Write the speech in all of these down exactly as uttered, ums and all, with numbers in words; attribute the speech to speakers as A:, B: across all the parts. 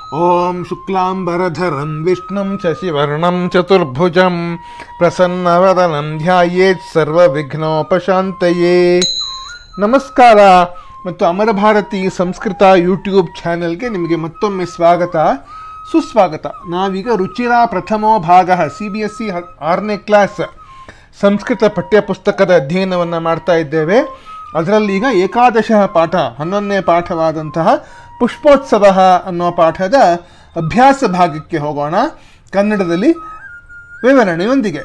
A: ಓಂ ಶುಕ್ಲಾಂಬರಧರಂ ವಿಷ್ಣುಂ ಶಶಿವರ್ಣಂ ಚತುರ್ಭುಜಂ ಪ್ರಸನ್ನವದನಂ ಧ್ಯಾಯೇತ್ ಸರ್ವವಿಘ್ನೋಪಶಾಂತಯೇ. ನಮಸ್ಕಾರ ಮತ್ತು ಅಮರ ಭಾರತಿ ಸಂಸ್ಕೃತ ಯೂಟ್ಯೂಬ್ ಚಾನೆಲ್ಗೆ ನಿಮಗೆ ಮತ್ತೊಮ್ಮೆ ಸ್ವಾಗತ ಸುಸ್ವಾಗತ. ನಾವೀಗ ರುಚಿರ ಪ್ರಥಮೋ ಭಾಗ ಸಿ ಬಿ ಎಸ್ ಸಿ ಆರನೇ ಕ್ಲಾಸ್ ಸಂಸ್ಕೃತ ಪಠ್ಯಪುಸ್ತಕದ ಅಧ್ಯಯನವನ್ನು ಮಾಡ್ತಾ ಇದ್ದೇವೆ. ಅದರಲ್ಲಿ ಈಗ ಏಕಾದಶ ಪಾಠ ಹನ್ನೊಂದನೇ ಪಾಠವಾದಂತಹ ಪುಷ್ಪೋತ್ಸವ ಅನ್ನೋ ಪಾಠದ ಅಭ್ಯಾಸ ಭಾಗಕ್ಕೆ ಹೋಗೋಣ. ಕನ್ನಡದಲ್ಲಿ ವಿವರಣೆಯೊಂದಿಗೆ.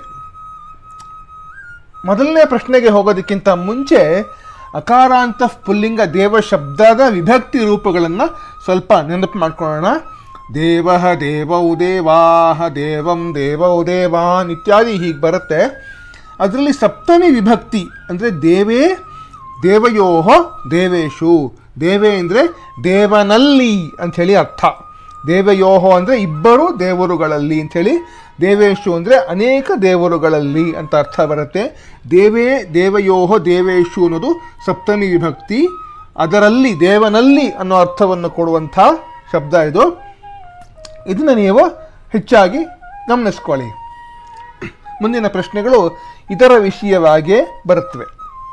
A: ಮೊದಲನೇ ಪ್ರಶ್ನೆಗೆ ಹೋಗೋದಕ್ಕಿಂತ ಮುಂಚೆ ಅಕಾರಾಂತ ಪುಲ್ಲಿಂಗ ದೇವ ಶಬ್ದದ ವಿಭಕ್ತಿ ರೂಪಗಳನ್ನು ಸ್ವಲ್ಪ ನೆನಪು ಮಾಡ್ಕೊಳ್ಳೋಣ. ದೇವಃ ದೇವೌ ದೇವಾಹ ದೇವಂ ದೇವೌ ದೇವಾನ್ ಇತ್ಯಾದಿ ಹೀಗೆ ಬರುತ್ತೆ. ಅದರಲ್ಲಿ ಸಪ್ತಮಿ ವಿಭಕ್ತಿ ಅಂದರೆ ದೇವೇ ದೇವಯೋಹ ದೇವೇಶು. ದೇವೇ ಅಂದರೆ ದೇವನಲ್ಲಿ ಅಂಥೇಳಿ ಅರ್ಥ. ದೇವಯೋಹ ಅಂದರೆ ಇಬ್ಬರು ದೇವರುಗಳಲ್ಲಿ ಅಂಥೇಳಿ, ದೇವೇಶು ಅಂದರೆ ಅನೇಕ ದೇವರುಗಳಲ್ಲಿ ಅಂತ ಅರ್ಥ ಬರುತ್ತೆ. ದೇವೇ ದೇವಯೋಹ ದೇವೇಶು ಅನ್ನೋದು ಸಪ್ತಮಿ ವಿಭಕ್ತಿ. ಅದರಲ್ಲಿ ದೇವನಲ್ಲಿ ಅನ್ನೋ ಅರ್ಥವನ್ನು ಕೊಡುವಂಥ ಶಬ್ದ ಇದು. ಇದನ್ನು ನೀವು ಹೆಚ್ಚಾಗಿ ಗಮನಿಸ್ಕೊಳ್ಳಿ. ಮುಂದಿನ ಪ್ರಶ್ನೆಗಳು ಇದರ ವಿಷಯವಾಗಿಯೇ ಬರುತ್ತವೆ.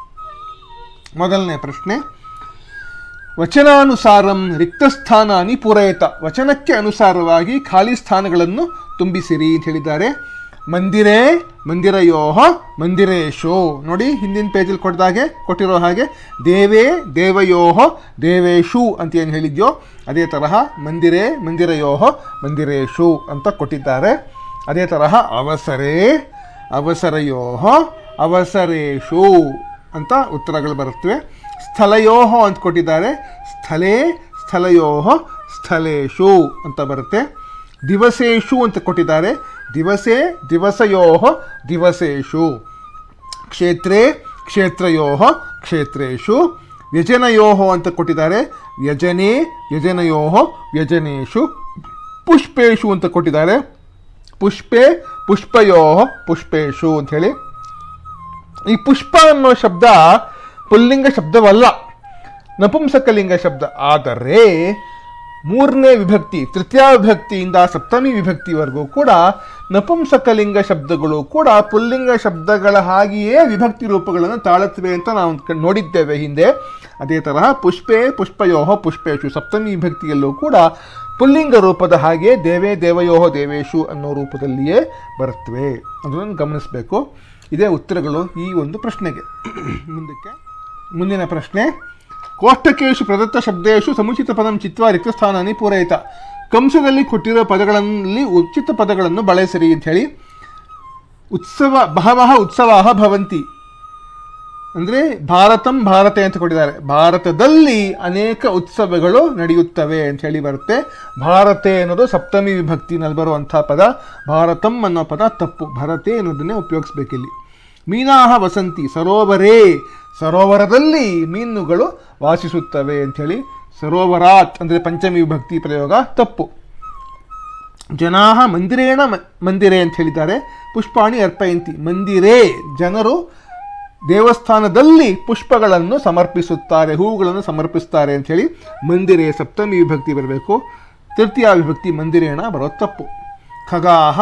A: ಮೊದಲನೇ ಪ್ರಶ್ನೆ, ವಚನಾನುಸಾರಂ ರಿಕ್ತಸ್ಥಾನಾನಿ ಪೂರಯತ. ವಚನಕ್ಕೆ ಅನುಸಾರವಾಗಿ ಖಾಲಿ ಸ್ಥಾನಗಳನ್ನು ತುಂಬಿಸಿರಿ ಅಂತ ಹೇಳಿದ್ದಾರೆ. ಮಂದಿರೇ ಮಂದಿರಯೋಹ ಮಂದಿರೇಶು. ನೋಡಿ, ಹಿಂದಿನ ಪೇಜಲ್ಲಿ ಕೊಟ್ಟದಾಗೆ ಕೊಟ್ಟಿರೋ ಹಾಗೆ ದೇವೇ ದೇವಯೋಹ ದೇವೇಶು ಅಂತ ಏನು ಹೇಳಿದ್ಯೋ ಅದೇ ತರಹ ಮಂದಿರೇ ಮಂದಿರಯೋಹ ಮಂದಿರೇಶು ಅಂತ ಕೊಟ್ಟಿದ್ದಾರೆ. ಅದೇ ತರಹ ಅವಸರೇ ಅವಸರಯೋಹ ಅವಸರೇಶು ಅಂತ ಉತ್ತರಗಳು ಬರುತ್ತವೆ. ಸ್ಥಳಯೋಹ ಅಂತ ಕೊಟ್ಟಿದ್ದಾರೆ. ಸ್ಥಳೇ ಸ್ಥಳಯೋಹ ಸ್ಥಳೇಶು ಅಂತ ಬರುತ್ತೆ. ದಿವಸೇಶು ಅಂತ ಕೊಟ್ಟಿದ್ದಾರೆ. ದಿವಸೇ ದಿವಸಯೋಹ ದಿವಸೇಶು. ಕ್ಷೇತ್ರೇ ಕ್ಷೇತ್ರಯೋಹ ಕ್ಷೇತ್ರೇಶು. ವ್ಯಜನಯೋಹ ಅಂತ ಕೊಟ್ಟಿದ್ದಾರೆ. ವ್ಯಜನೇ ವ್ಯಜನಯೋಹ ವ್ಯಜನೇಶು. ಪುಷ್ಪೇಶು ಅಂತ ಕೊಟ್ಟಿದ್ದಾರೆ. ಪುಷ್ಪೇ ಪುಷ್ಪಯೋಹ ಪುಷ್ಪೇಶು ಅಂಥೇಳಿ. ಈ ಪುಷ್ಪ ಅನ್ನೋ ಶಬ್ದ ಪುಲ್ಲಿಂಗ ಶಬ್ದವಲ್ಲ, ನಪುಂಸಕಲಿಂಗ ಶಬ್ದ. ಆದರೆ ಮೂರನೇ ವಿಭಕ್ತಿ ತೃತೀಯ ವಿಭಕ್ತಿಯಿಂದ ಸಪ್ತಮಿ ವಿಭಕ್ತಿವರೆಗೂ ಕೂಡ ನಪುಂಸಕಲಿಂಗ ಶಬ್ದಗಳು ಕೂಡ ಪುಲ್ಲಿಂಗ ಶಬ್ದಗಳ ಹಾಗೆಯೇ ವಿಭಕ್ತಿ ರೂಪಗಳನ್ನು ತಾಳುತ್ತವೆ ಅಂತ ನಾವು ನೋಡಿದ್ದೇವೆ ಹಿಂದೆ. ಅದೇ ತರಹ ಪುಷ್ಪೇ ಪುಷ್ಪಯೋಹ ಪುಷ್ಪೇಶು ಸಪ್ತಮಿ ವಿಭಕ್ತಿಯಲ್ಲೂ ಕೂಡ ಪುಲ್ಲಿಂಗ ರೂಪದ ಹಾಗೆ ದೇವೇ ದೇವಯೋಹ ದೇವೇಶು ಅನ್ನೋ ರೂಪದಲ್ಲಿಯೇ ಬರುತ್ತವೆ. ಅದನ್ನು ಗಮನಿಸಬೇಕು. ಇದೇ ಉತ್ತರಗಳು ಈ ಒಂದು ಪ್ರಶ್ನೆಗೆ. ಮುಂದಕ್ಕೆ ಮುಂದಿನ ಪ್ರಶ್ನೆ, ಕೋಷ್ಟಕೇಶು ಪ್ರದತ್ತ ಶಬ್ದೇಶು ಸಮುಚಿತ ಪದಂ ಚಿತ್ವ ರಿಕ್ತಸ್ಥಾನಾನಿ ಪೂರಯಿತ. ಕಂಸದಲ್ಲಿ ಕೊಟ್ಟಿರೋ ಪದಗಳಲ್ಲಿ ಉಚಿತ ಪದಗಳನ್ನು ಬಳಸಿರಿ ಅಂಥೇಳಿ. ಉತ್ಸವ ಬಹವಃ ಉತ್ಸವಾಹ ಭವಂತಿ ಅಂದರೆ ಭಾರತಂ ಭಾರತೆ ಅಂತ ಕೊಟ್ಟಿದ್ದಾರೆ. ಭಾರತದಲ್ಲಿ ಅನೇಕ ಉತ್ಸವಗಳು ನಡೆಯುತ್ತವೆ ಅಂಥೇಳಿ ಬರುತ್ತೆ. ಭಾರತೆ ಅನ್ನೋದು ಸಪ್ತಮಿ ವಿಭಕ್ತಿನಲ್ಲಿ ಬರುವಂಥ ಪದ. ಭಾರತಂ ಅನ್ನೋ ಪದ ತಪ್ಪು. ಭಾರತೆ ಅನ್ನೋದನ್ನೇ ಉಪಯೋಗಿಸ್ಬೇಕಿಲ್ಲಿ. ಮೀನಾಹ ವಸಂತಿ ಸರೋವರೇ. ಸರೋವರದಲ್ಲಿ ಮೀನುಗಳು ವಾಸಿಸುತ್ತವೆ ಅಂಥೇಳಿ. ಸರೋವರಾತ್ ಅಂದರೆ ಪಂಚಮಿ ವಿಭಕ್ತಿ ಪ್ರಯೋಗ ತಪ್ಪು. ಜನಾಹ ಮಂದಿರೇಣ ಮಂದಿರೇ ಅಂತ ಹೇಳಿದ್ದಾರೆ. ಪುಷ್ಪಾಣಿ ಅರ್ಪಯಂತಿ. ಮಂದಿರೇ ಜನರು ದೇವಸ್ಥಾನದಲ್ಲಿ ಪುಷ್ಪಗಳನ್ನು ಸಮರ್ಪಿಸುತ್ತಾರೆ, ಹೂವುಗಳನ್ನು ಸಮರ್ಪಿಸ್ತಾರೆ ಅಂಥೇಳಿ. ಮಂದಿರೇ ಸಪ್ತಮಿ ವಿಭಕ್ತಿ ಬರಬೇಕು. ತೃತೀಯ ವಿಭಕ್ತಿ ಮಂದಿರೇಣ ಬರೋದು ತಪ್ಪು. ಖಗಾಹ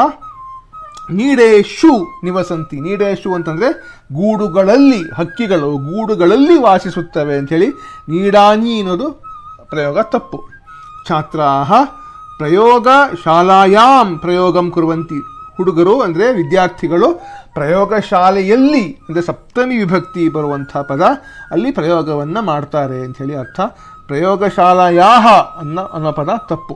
A: ನೀಡೇಶು ನಿವಸಂತಿ. ನೀಡೇಶು ಅಂತಂದರೆ ಗೂಡುಗಳಲ್ಲಿ, ಹಕ್ಕಿಗಳು ಗೂಡುಗಳಲ್ಲಿ ವಾಸಿಸುತ್ತವೆ ಅಂಥೇಳಿ. ನೀಡಾನಿ ಅನ್ನೋದು ಪ್ರಯೋಗ ತಪ್ಪು. ಛಾತ್ರಾಹ ಪ್ರಯೋಗ ಶಾಲಾಯಾಮ್ ಪ್ರಯೋಗಂ ಕುರುವಂತಿ. ಹುಡುಗರು ಅಂದರೆ ವಿದ್ಯಾರ್ಥಿಗಳು ಪ್ರಯೋಗಶಾಲೆಯಲ್ಲಿ ಅಂದರೆ ಸಪ್ತಮಿ ವಿಭಕ್ತಿ ಬರುವಂಥ ಪದ ಅಲ್ಲಿ ಪ್ರಯೋಗವನ್ನು ಮಾಡ್ತಾರೆ ಅಂಥೇಳಿ ಅರ್ಥ. ಪ್ರಯೋಗಶಾಲಾಯಾಹ ಅನ್ನೋ ಅನ್ನೋ ಪದ ತಪ್ಪು.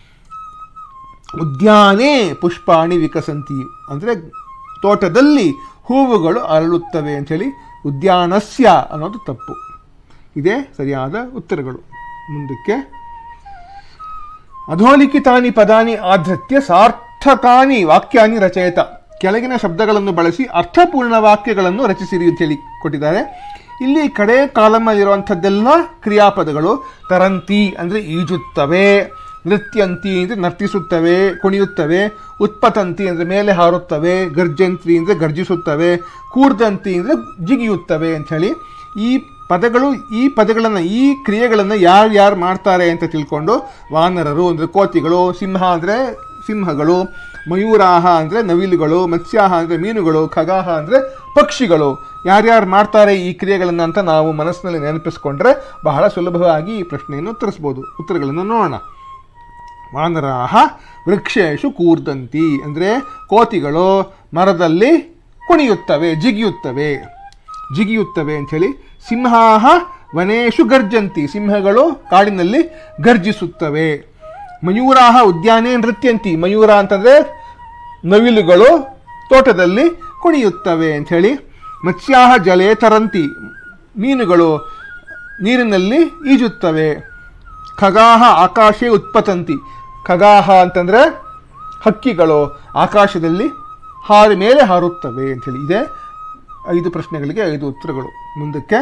A: ಉದ್ಯಾನೇ ಪುಷ್ಪಾಣಿ ವಿಕಸಂತಿ ಅಂದರೆ ತೋಟದಲ್ಲಿ ಹೂವುಗಳು ಅರಳುತ್ತವೆ ಅಂಥೇಳಿ. ಉದ್ಯಾನಸ್ಯ ಅನ್ನೋದು ತಪ್ಪು. ಇದೇ ಸರಿಯಾದ ಉತ್ತರಗಳು. ಮುಂದಕ್ಕೆ, ಅಧೋಲಿಖಿತಾನಿ ಪದಾನಿ ಆಧೃತ್ಯ ಸಾರ್ಥಕಾನಿ ವಾಕ್ಯಾನಿ ರಚಯತ. ಕೆಳಗಿನ ಶಬ್ದಗಳನ್ನು ಬಳಸಿ ಅರ್ಥಪೂರ್ಣ ವಾಕ್ಯಗಳನ್ನು ರಚಿಸಿರಿ ಅಂತೇಳಿ ಕೊಟ್ಟಿದ್ದಾರೆ. ಇಲ್ಲಿ ಕಡೆ ಕಾಲಮಲ್ಲಿರುವಂಥದ್ದೆಲ್ಲ ಕ್ರಿಯಾಪದಗಳು. ತರಂತಿ ಅಂದರೆ ಈಜುತ್ತವೆ, ನೃತ್ಯಂತಿ ಅಂದರೆ ನರ್ತಿಸುತ್ತವೆ ಕುಣಿಯುತ್ತವೆ, ಉತ್ಪತಂತಿ ಅಂದರೆ ಮೇಲೆ ಹಾರುತ್ತವೆ, ಗರ್ಜಂತಿ ಅಂದರೆ ಗರ್ಜಿಸುತ್ತವೆ, ಕೂರ್ದಂತಿ ಅಂದರೆ ಜಿಗಿಯುತ್ತವೆ ಅಂಥೇಳಿ. ಈ ಪದಗಳು ಈ ಪದಗಳನ್ನು ಈ ಕ್ರಿಯೆಗಳನ್ನು ಯಾರ್ಯಾರು ಮಾಡ್ತಾರೆ ಅಂತ ತಿಳ್ಕೊಂಡು ವಾನರರು ಅಂದರೆ ಕೋತಿಗಳು, ಸಿಂಹ ಅಂದರೆ ಸಿಂಹಗಳು, ಮಯೂರಾಹ ಅಂದರೆ ನವಿಲುಗಳು, ಮತ್ಸ್ಯಾಹ ಅಂದರೆ ಮೀನುಗಳು, ಖಗಾಹ ಅಂದರೆ ಪಕ್ಷಿಗಳು ಯಾರ್ಯಾರು ಮಾಡ್ತಾರೆ ಈ ಕ್ರಿಯೆಗಳನ್ನು ಅಂತ ನಾವು ಮನಸ್ಸಿನಲ್ಲಿ ನೆನಪಿಸ್ಕೊಂಡ್ರೆ ಬಹಳ ಸುಲಭವಾಗಿ ಈ ಪ್ರಶ್ನೆಯನ್ನು ಉತ್ತರಿಸ್ಬೋದು. ಉತ್ತರಗಳನ್ನು ನೋಡೋಣ. ವಾನರಾಹ ವೃಕ್ಷೇಶು ಕೂರ್ದಂತಿ ಅಂದರೆ ಕೋತಿಗಳು ಮರದಲ್ಲಿ ಕುಣಿಯುತ್ತವೆ, ಜಿಗಿಯುತ್ತವೆ ಜಿಗಿಯುತ್ತವೆ ಅಂಥೇಳಿ. ಸಿಂಹಾಹ ವನೇಶು ಗರ್ಜಂತಿ ಸಿಂಹಗಳು ಕಾಡಿನಲ್ಲಿ ಗರ್ಜಿಸುತ್ತವೆ. ಮಯೂರಾಹ ಉದ್ಯಾನೇ ನೃತ್ಯಂತಿ ಮಯೂರ ಅಂತಂದರೆ ನವಿಲುಗಳು ತೋಟದಲ್ಲಿ ಕುಣಿಯುತ್ತವೆ ಅಂಥೇಳಿ. ಮತ್ಸ್ಯಾಹ ಜಲೇ ತರಂತಿ ಮೀನುಗಳು ನೀರಿನಲ್ಲಿ ಈಜುತ್ತವೆ. ಖಗಾಹ ಆಕಾಶೇ ಉತ್ಪತಂತಿ ಖಗಾಹ ಅಂತಂದರೆ ಹಕ್ಕಿಗಳು ಆಕಾಶದಲ್ಲಿ ಹಾರಿ ಮೇಲೆ ಹಾರುತ್ತವೆ ಅಂಥೇಳಿ. ಇದೆ ಐದು ಪ್ರಶ್ನೆಗಳಿಗೆ ಐದು ಉತ್ತರಗಳು. ಮುಂದಕ್ಕೆ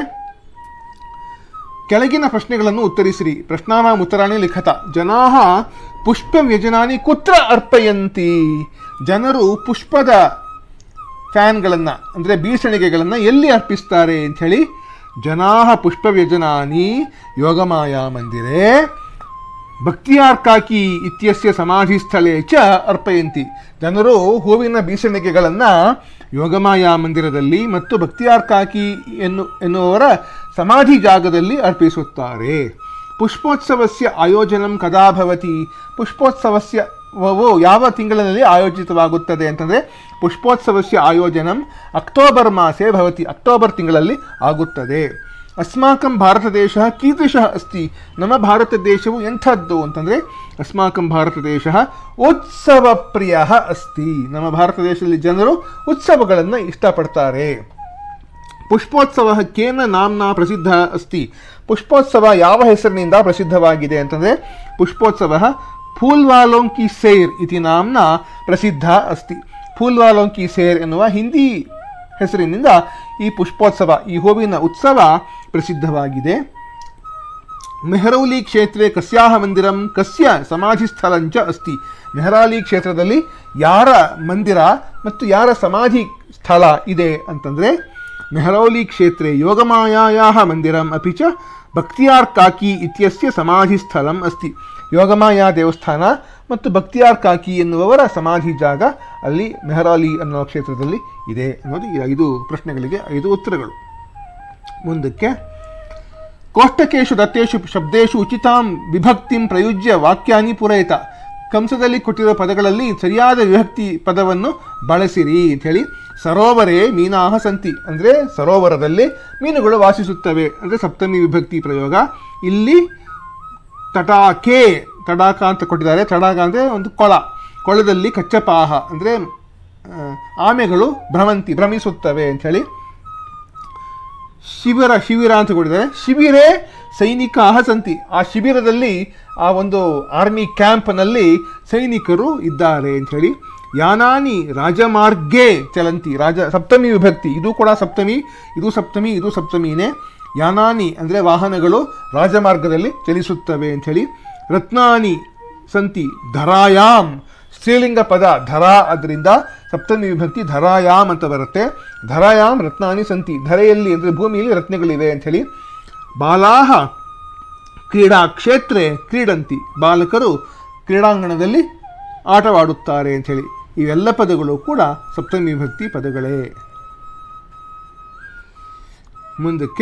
A: ಕೆಳಗಿನ ಪ್ರಶ್ನೆಗಳನ್ನು ಉತ್ತರಿಸಿರಿ. ಪ್ರಶ್ನಾನಾಂ ಉತ್ತರಾಣಿ ಲಿಖತ. ಜನಾಃ ಪುಷ್ಪ ವ್ಯಜನಾನಿ ಕುತ್ರ ಅರ್ಪಯಂತಿ ಜನರು ಪುಷ್ಪದ ಫ್ಯಾನ್ಗಳನ್ನು ಅಂದರೆ ಬೀಸಣಿಗೆಗಳನ್ನು ಎಲ್ಲಿ ಅರ್ಪಿಸ್ತಾರೆ ಅಂಥೇಳಿ. ಜನಾಃ ಪುಷ್ಪ ವ್ಯಜನಾನಿ ಯೋಗಮಾಯಾ ಮಂದಿರೇ ಭಕ್ತಿಯಾರ್ಕಾಕಿ ಇತ್ಯಸ್ಯ ಸಮಾಧಿ ಸ್ಥಳೇ ಚ ಅರ್ಪಯಂತಿ ಜನರು ಹೂವಿನ ಬೀಸಣಿಗೆಗಳನ್ನು ಯೋಗಮಾಯಾ ಮಂದಿರದಲ್ಲಿ ಮತ್ತು ಭಕ್ತಿಯಾರ್ಕಾಕಿ ಎನ್ನು ಎನ್ನುವವರ ಸಮಾಧಿ ಜಾಗದಲ್ಲಿ ಅರ್ಪಿಸುತ್ತಾರೆ. ಪುಷ್ಪೋತ್ಸವಸ್ಯ ಆಯೋಜನಂ ಕದಾ ಭವತಿ ಪುಷ್ಪೋತ್ಸವಸ್ಯ ಯಾವ ತಿಂಗಳಿನಲ್ಲಿ ಆಯೋಜಿತವಾಗುತ್ತದೆ ಅಂತಂದರೆ ಪುಷ್ಪೋತ್ಸವಸ್ಯ ಆಯೋಜನಂ ಅಕ್ಟೋಬರ್ ಮಾಸೆ ಭವತಿ ಅಕ್ಟೋಬರ್ ತಿಂಗಳಲ್ಲಿ ಆಗುತ್ತದೆ. ಅಸ್ಮಾಕಂ ಭಾರತ ದೇಶ ಕೀದೃಶ ಅಸ್ತಿ ನಮ್ಮ ಭಾರತ ದೇಶವು ಎಂಥದ್ದು ಅಂತಂದರೆ ಅಸ್ಮಾಕಂ ಭಾರತ ದೇಶ ಉತ್ಸವ ಪ್ರಿಯ ಅಸ್ತಿ ನಮ್ಮ ಭಾರತ ದೇಶದಲ್ಲಿ ಜನರು ಉತ್ಸವಗಳನ್ನು ಇಷ್ಟಪಡ್ತಾರೆ. ಪುಷ್ಪೋತ್ಸವ ಕೇನ ನಾಮ್ನ ಪ್ರಸಿದ್ಧ ಅಸ್ತಿ ಪುಷ್ಪೋತ್ಸವ ಯಾವ ಹೆಸರಿನಿಂದ ಪ್ರಸಿದ್ಧವಾಗಿದೆ ಅಂತಂದರೆ ಪುಷ್ಪೋತ್ಸವ ಫೂಲ್ವಾಲೋಂಕಿ ಸೇರ್ ಇತಿ ನಾಮ್ನ ಪ್ರಸಿದ್ಧ ಅಸ್ತಿ ಫೂಲ್ವಾಲೋಂಕಿ ಸೇರ್ ಎನ್ನುವ ಹಿಂದಿ ಹೆಸರಿನಿಂದ ಈ ಪುಷ್ಪೋತ್ಸವ ಈ ಹೂವಿನ ಉತ್ಸವ ಪ್ರಸಿದ್ಧವಾಗಿದೆ. ಮೆಹರೌಲಿ ಕ್ಷೇತ್ರೇ ಕಸ್ಯಾಹ ಮಂದಿರಂ ಕಸ್ಯ ಸಮಾಧಿ ಸ್ಥಳಂಚ ಅಸ್ತಿ ಮೆಹರಾಲಿ ಕ್ಷೇತ್ರದಲ್ಲಿ ಯಾರ ಮಂದಿರ ಮತ್ತು ಯಾರ ಸಮಾಧಿ ಸ್ಥಳ ಇದೆ ಅಂತಂದರೆ ಮೆಹರೌಲಿ ಕ್ಷೇತ್ರೇ ಯೋಗಮಾಯಾಯಾಹ ಮಂದಿರಂ ಅಪಿ ಚ ಭಕ್ತಿಯಾರ್ಕಾಕಿ ಇತ್ಯಸ್ಯ ಸಮಾಧಿ ಸ್ಥಳಂ ಅಸ್ತಿ ಯೋಗಮಾಯಾ ದೇವಸ್ಥಾನ ಮತ್ತು ಭಕ್ತಿಯಾರ್ಕಾಕಿ ಎನ್ನುವವರ ಸಮಾಧಿ ಜಾಗ ಅಲ್ಲಿ ಮೆಹರಾಲಿ ಅನ್ನೋ ಕ್ಷೇತ್ರದಲ್ಲಿ ಇದೆ ಅನ್ನೋದು ಈ ಐದು ಪ್ರಶ್ನೆಗಳಿಗೆ ಐದು ಉತ್ತರಗಳು. ಮುಂದಕ್ಕೆ ಕೋಷ್ಟಕೇಶು ದತ್ತೇಶು ಶಬ್ದೇಶು ಉಚಿತಾಂ ವಿಭಕ್ತಿಂ ಪ್ರಯುಜ್ಯ ವಾಕ್ಯಾನಿ ಪೂರಯಿತ ಕಂಸದಲ್ಲಿ ಕೊಟ್ಟಿರುವ ಪದಗಳಲ್ಲಿ ಸರಿಯಾದ ವಿಭಕ್ತಿ ಪದವನ್ನು ಬಳಸಿರಿ ಅಂಥೇಳಿ. ಸರೋವರೇ ಮೀನಾಹ ಸಂತಿ ಅಂದರೆ ಸರೋವರದಲ್ಲಿ ಮೀನುಗಳು ವಾಸಿಸುತ್ತವೆ ಅಂದರೆ ಸಪ್ತಮಿ ವಿಭಕ್ತಿ ಪ್ರಯೋಗ. ಇಲ್ಲಿ ತಟಾಕೆ ತಡಾಕ ಅಂತ ಕೊಟ್ಟಿದ್ದಾರೆ. ತಡಾಕ ಅಂದರೆ ಒಂದು ಕೊಳ, ಕೊಳದಲ್ಲಿ ಕಚ್ಚಪಾಹ ಅಂದರೆ ಆಮೆಗಳು ಭ್ರಮಂತಿ ಭ್ರಮಿಸುತ್ತವೆ ಅಂಥೇಳಿ. ಶಿಬಿರ ಶಿಬಿರ ಅಂತ ಕೊಟ್ಟಿದ್ದಾರೆ. ಶಿಬಿರೇ ಸೈನಿಕಾಹ ಸಂತಿ ಆ ಶಿಬಿರದಲ್ಲಿ ಆ ಒಂದು ಆರ್ಮಿ ಕ್ಯಾಂಪ್ನಲ್ಲಿ ಸೈನಿಕರು ಇದ್ದಾರೆ ಅಂಥೇಳಿ. ಯಾನಾನಿ ರಾಜಮಾರ್ಗೇ ಚಲಂತಿ ರಾಜ ಸಪ್ತಮಿ ವಿಭಕ್ತಿ ಇದು ಕೂಡ ಸಪ್ತಮಿ ಇದು ಸಪ್ತಮಿ ಇದು ಸಪ್ತಮಿನೇ. ಯಾನಾನಿ ಅಂದರೆ ವಾಹನಗಳು ರಾಜಮಾರ್ಗದಲ್ಲಿ ಚಲಿಸುತ್ತವೆ ಅಂಥೇಳಿ. ರತ್ನಾನಿ ಸಂತಿ ಧರಾಯಾಮ್ ಸ್ತ್ರೀಲಿಂಗ ಪದ ಧರಾ ಅದರಿಂದ ಸಪ್ತಮಿ ವಿಭಕ್ತಿ ಧರಾಯಾಮ್ ಅಂತ ಬರುತ್ತೆ. ಧರಾಯಾಮ್ ರತ್ನಾನಿ ಸಂತಿ ಧರೆಯಲ್ಲಿ ಅಂದರೆ ಭೂಮಿಯಲ್ಲಿ ರತ್ನಗಳಿವೆ ಅಂಥೇಳಿ. ಬಾಲಾಹ ಕ್ರೀಡಾ ಕ್ಷೇತ್ರೇ ಕ್ರೀಡಂತಿ ಬಾಲಕರು ಕ್ರೀಡಾಂಗಣದಲ್ಲಿ ಆಟವಾಡುತ್ತಾರೆ ಅಂಥೇಳಿ. ಇವೆಲ್ಲ ಪದಗಳು ಕೂಡ ಸಪ್ತಮಿ ವಿಭಕ್ತಿ ಪದಗಳೇ. ಮುಂದಕ್ಕೆ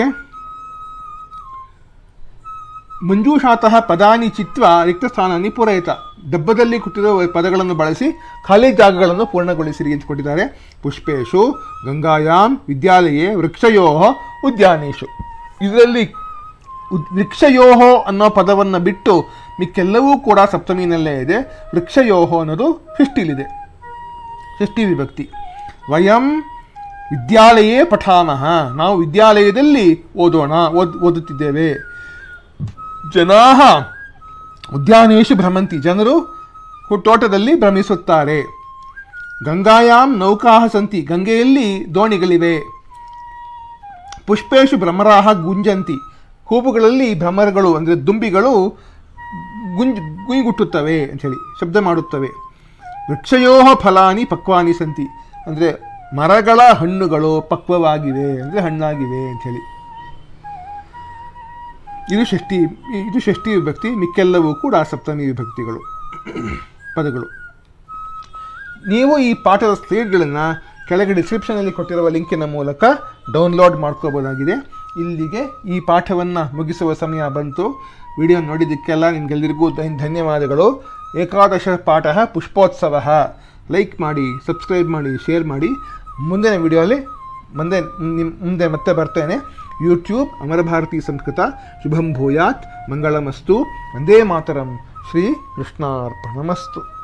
A: ಮಂಜೂಷಾತಃ ಪದಾನಿ ಚಿತ್ವ ರಿಕ್ತಸ್ಥಾನಾನಿ ಪೂರಯಿತ ಡಬ್ಬದಲ್ಲಿ ಕೊಟ್ಟಿರುವ ಪದಗಳನ್ನು ಬಳಸಿ ಖಾಲಿ ಜಾಗಗಳನ್ನು ಪೂರ್ಣಗೊಳಿಸಿರಿ ಅಂತ ಕೊಟ್ಟಿದ್ದಾರೆ. ಪುಷ್ಪೇಶು ಗಂಗಾಯಾಮ್ ವಿದ್ಯಾಲಯೇ ವೃಕ್ಷಯೋಹ ಉದ್ಯಾನೇಶು ಇದರಲ್ಲಿ ವೃಕ್ಷಯೋಹೋ ಅನ್ನೋ ಪದವನ್ನು ಬಿಟ್ಟು ಮಿಕ್ಕೆಲ್ಲವೂ ಕೂಡ ಸಪ್ತಮಿನಲ್ಲೇ ಇದೆ. ವೃಕ್ಷಯೋಹೋ ಅನ್ನೋದು ಷಷ್ಠಿಲಿದೆ, ಷಷ್ಠಿ ವಿಭಕ್ತಿ. ವಯಂ ವಿದ್ಯಾಲಯೇ ಪಠಾಮಹ ನಾವು ವಿದ್ಯಾಲಯದಲ್ಲಿ ಓದೋಣ ಓದ್ ಓದುತ್ತಿದ್ದೇವೆ. ಜನಾಹ ಉದ್ಯಾನೇಶು ಭ್ರಮಂತಿ ಜನರು ತೋಟದಲ್ಲಿ ಭ್ರಮಿಸುತ್ತಾರೆ. ಗಂಗಾಯಾಮ್ ನೌಕಾಹ ಸಂತಿ ಗಂಗೆಯಲ್ಲಿ ದೋಣಿಗಳಿವೆ. ಪುಷ್ಪೇಶು ಭ್ರಮರಾಹ ಗುಂಜಂತಿ ಹೂವುಗಳಲ್ಲಿ ಭ್ರಮರಗಳು ಅಂದರೆ ದುಂಬಿಗಳು ಗುಂಜ್ ಗುಯ್ಗುಟ್ಟುತ್ತವೆ ಅಂಥೇಳಿ ಶಬ್ದ ಮಾಡುತ್ತವೆ. ವೃಕ್ಷಯೋಹ ಫಲಾನಿ ಪಕ್ವಾನಿ ಸಂತಿ ಅಂದರೆ ಮರಗಳ ಹಣ್ಣುಗಳು ಪಕ್ವವಾಗಿವೆ ಅಂದರೆ ಹಣ್ಣಾಗಿವೆ ಅಂಥೇಳಿ. ಇದು ಷಷ್ಠಿ ಇದು ಷಷ್ಠಿ ವಿಭಕ್ತಿ, ಮಿಕ್ಕೆಲ್ಲವೂ ಕೂಡ ಸಪ್ತಮಿ ವಿಭಕ್ತಿಗಳು ಪದಗಳು. ನೀವು ಈ ಪಾಠದ ಸ್ಲೈಡ್ಗಳನ್ನು ಕೆಳಗೆ ಡಿಸ್ಕ್ರಿಪ್ಷನಲ್ಲಿ ಕೊಟ್ಟಿರುವ ಲಿಂಕಿನ ಮೂಲಕ ಡೌನ್ಲೋಡ್ ಮಾಡ್ಕೋಬೋದಾಗಿದೆ. ಇಲ್ಲಿಗೆ ಈ ಪಾಠವನ್ನು ಮುಗಿಸುವ ಸಮಯ ಬಂತು. ವಿಡಿಯೋ ನೋಡಿದ್ದಕ್ಕೆಲ್ಲ ನಿಮಗೆಲ್ಲರಿಗೂ ಧನ್ಯವಾದಗಳು. ಏಕಾದಶ ಪಾಠ ಪುಷ್ಪೋತ್ಸವ. ಲೈಕ್ ಮಾಡಿ, ಸಬ್ಸ್ಕ್ರೈಬ್ ಮಾಡಿ, ಶೇರ್ ಮಾಡಿ. ಮುಂದಿನ ವಿಡಿಯೋಲಿ ಮುಂದೆ ನಿಮ್ಮ ಮುಂದೆ ಮತ್ತೆ ಬರ್ತೇನೆ. ಯೂಟ್ಯೂಬ್ ಅಮರ ಭಾರತಿ ಸಂಸ್ಕೃತ. ಶುಭಂ ಭೂಯಾತ್, ಮಂಗಳಮಸ್ತು, ವಂದೇ ಮಾತರಂ. ಶ್ರೀ ಕೃಷ್ಣಾರ್ಪಣಮಸ್ತು.